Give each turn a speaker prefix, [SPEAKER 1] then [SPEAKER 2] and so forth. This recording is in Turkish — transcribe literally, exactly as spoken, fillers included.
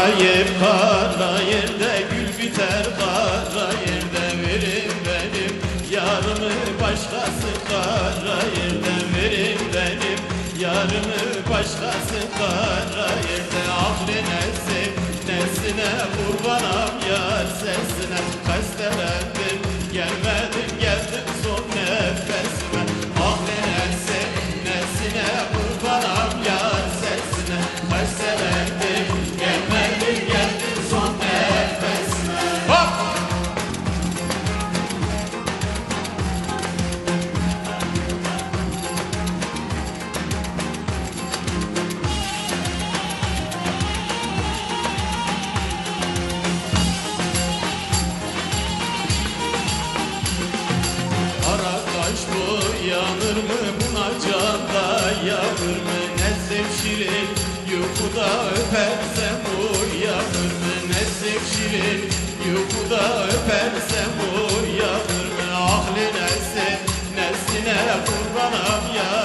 [SPEAKER 1] yer, kara yerde gül biter, kara yerde verin benim yarımı başkası, kara yerde verin benim yarımı başkası, kara yerde. Ah ne nesi nesine kurbanam yar sesine, kastelendim gelmedim geldim son nefesime. Ah ne nesi nesine kurbanam yar sesine, kastelendim gelmedim geldim son nefesime. Hop! Bu yanır mı buna canda yanır mı, ne sevşirin yukuda öpersem uyanır mı, ne sevşirin yukuda öpersem uyanır mı. Ah ne nesi nesine kurbanam ya